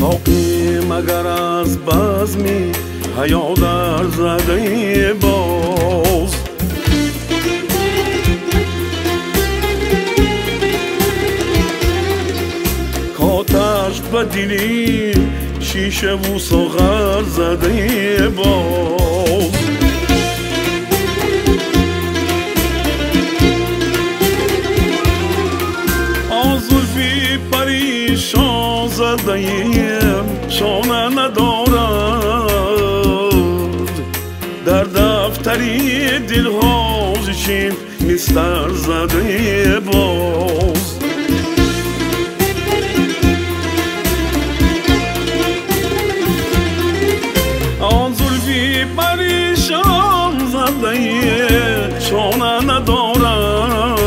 ساقیم اگر از بزمی حیا در زده باز کاتش به دلی شیشه و ساغر زده باز آزلفی پریشان زدهیم شانه ندارد در دفتری دلها چین مستر زده باز آزلفی پریشان زدهیم شانه ندارد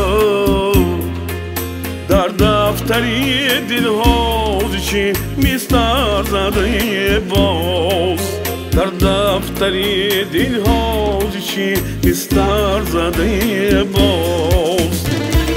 در دفتری دلها چین مستر زده باز در دفتری دلها چین مستر زده باز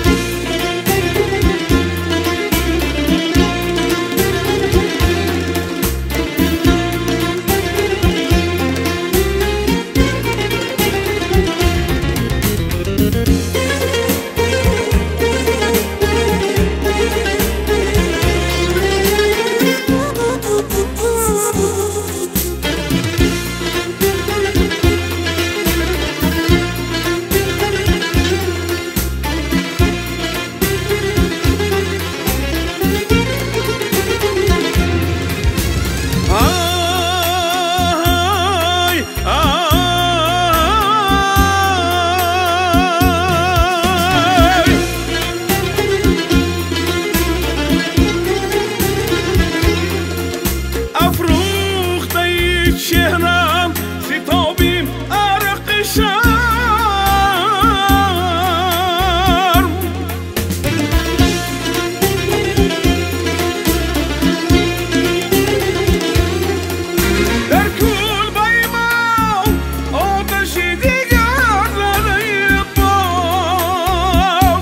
شهرم ستابیم عرق شرم در کل بایما آتش دیگر زده باز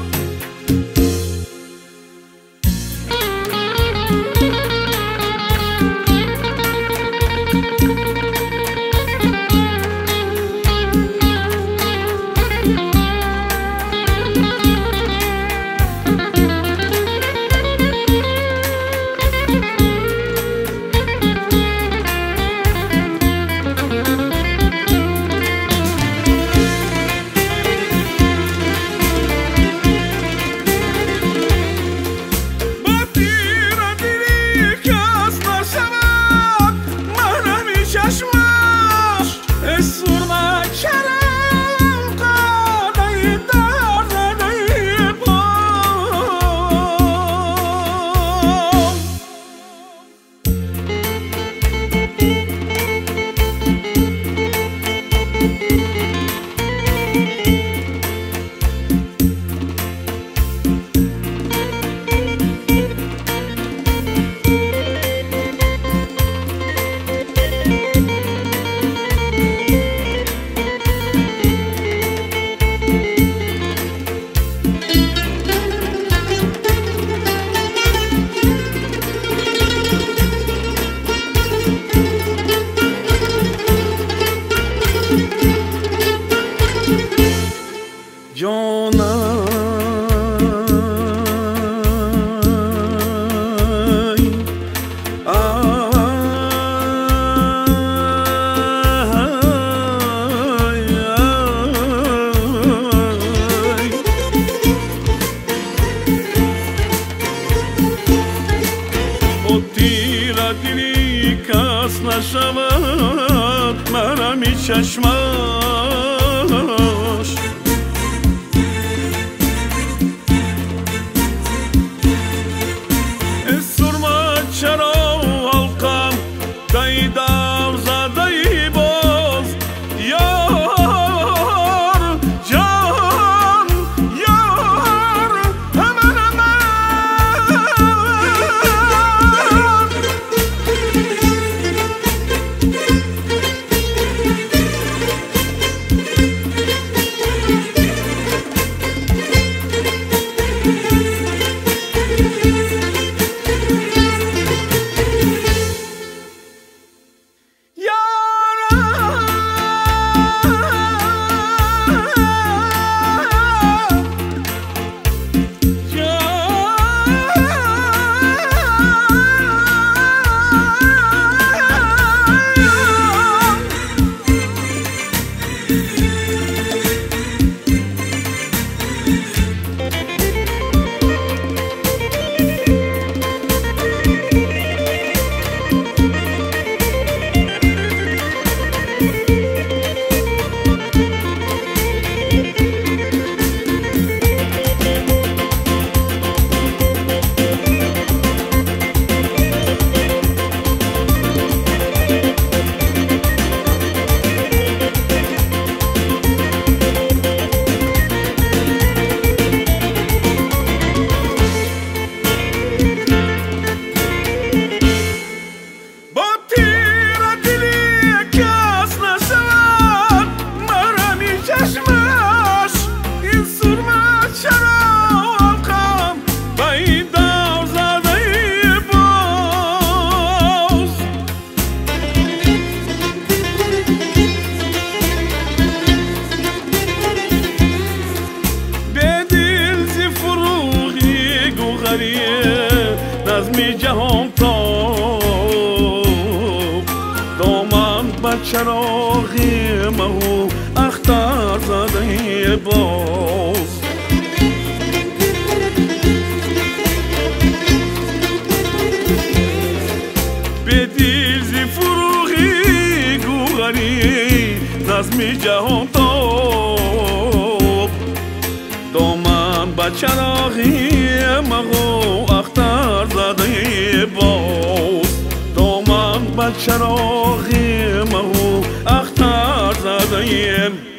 دلی کس نشود مرمی چشمش سرمه چرا حلقم دیدم زده باز یار جان یار همه چراغی مهو اختر زده باز به دیزی فروغی گوهری نظمی جهان تاب دامن با چراغی مهو اختر زده باز دامن با چراغی مهو اختر زده